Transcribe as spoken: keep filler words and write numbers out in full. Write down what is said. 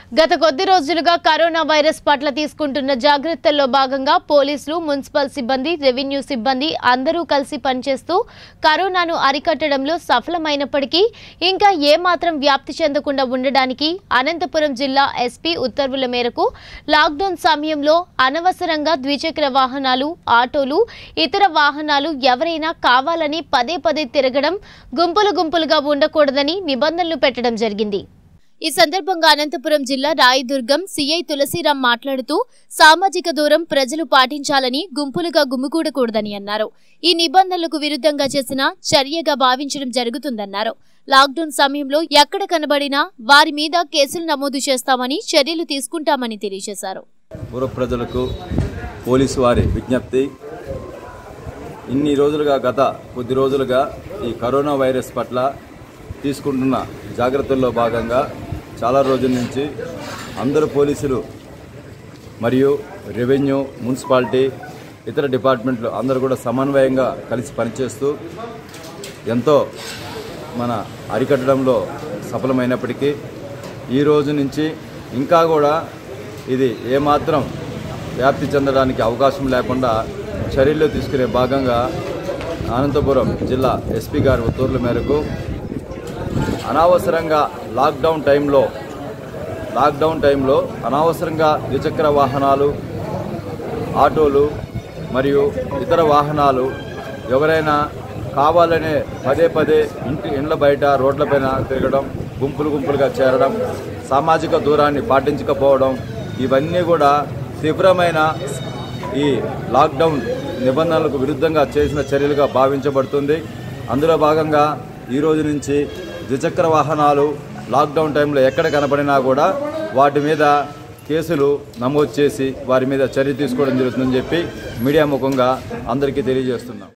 గత కొద్ది రోజులుగా కరోనా వైరస్ పట్ల తీసుకుంటున్న జాగ్రత్తల్లో భాగంగా పోలీసులు, మున్సిపల్ సిబ్బంది, రెవెన్యూ సిబ్బంది అందరూ కలిసి పనిచేస్తూ కరోనాను అరికట్టడంలో సఫలమైనప్పటికీ ఇంకా ఏమాత్రం వ్యాప్తి చెందకుండా ఉండడానికి అనంతపురం జిల్లా ఎస్పీ ఉత్తర్వుల మేరకు లాక్డౌన్ సమయంలో అనవసరంగా ద్విచక్ర వాహనాలు, ఆటోలు, ఇతర వాహనాలు ఎవరైనా కావాలని పదే పదే తిరగడం, గుంపులు గుంపులుగా ఉండకూడదని నిబంధనలు పెట్టడం జరిగింది। ఈ సందర్భంగా అనంతపురం జిల్లా రాయదుర్గం సిఐ తులసిరాం మాట్లాడుతూ సామాజిక దూరం ప్రజలు పాటించాలని, గుంపులుగా గుమిగూడకూడదని అన్నారు। ఈ నిబంధనలకు విరుద్ధంగా చేసిన చర్యగా భావించడం జరుగుతుందన్నారు। లాక్డౌన్ సమయంలో ఎక్కడ కనబడినా వారి మీద కేసులు నమోదు చేస్తామని, చర్యలు తీసుకుంటామని తెలియజేశారు। పూర్వ ప్రజలకు పోలీసు వారి విజ్ఞప్తి, ఇన్ని రోజులుగా గత కొద్ది రోజులుగా ఈ కరోనా వైరస్ పట్ల తీసుకుంటున్న జాగ్రత్తల్లో భాగంగా చాలా రోజుల నుంచి అందరూ పోలీసులు మరియు రెవెన్యూ, మున్సిపాలిటీ, ఇతర డిపార్ట్మెంట్లు అందరూ కూడా సమన్వయంగా కలిసి పనిచేస్తూ ఎంతో మన అరికట్టడంలో సఫలమైనప్పటికీ ఈ రోజు నుంచి ఇంకా కూడా ఇది ఏమాత్రం వ్యాప్తి చెందడానికి అవకాశం లేకుండా చర్యలు తీసుకునే భాగంగా అనంతపురం జిల్లా ఎస్పీ గారి ఉత్తర్వుల మేరకు అనవసరంగా లాక్డౌన్ టైంలో లాక్డౌన్ టైంలో అనవసరంగా ద్విచక్ర వాహనాలు, ఆటోలు మరియు ఇతర వాహనాలు ఎవరైనా కావాలనే పదే పదే ఇంటి ఇండ్ల బయట రోడ్లపైన తిరగడం, గుంపులు గుంపులుగా చేరడం, సామాజిక దూరాన్ని పాటించకపోవడం ఇవన్నీ కూడా తీవ్రమైన ఈ లాక్డౌన్ నిబంధనలకు విరుద్ధంగా చేసిన చర్యలుగా భావించబడుతుంది। అందులో భాగంగా ఈ రోజు నుంచి ద్విచక్ర వాహనాలు లాక్డౌన్ టైంలో ఎక్కడ కనపడినా కూడా వాటి మీద కేసులు నమోదు చేసి వారి మీద చర్య తీసుకోవడం జరుగుతుందని చెప్పి మీడియా ముఖంగా అందరికీ తెలియజేస్తున్నాం।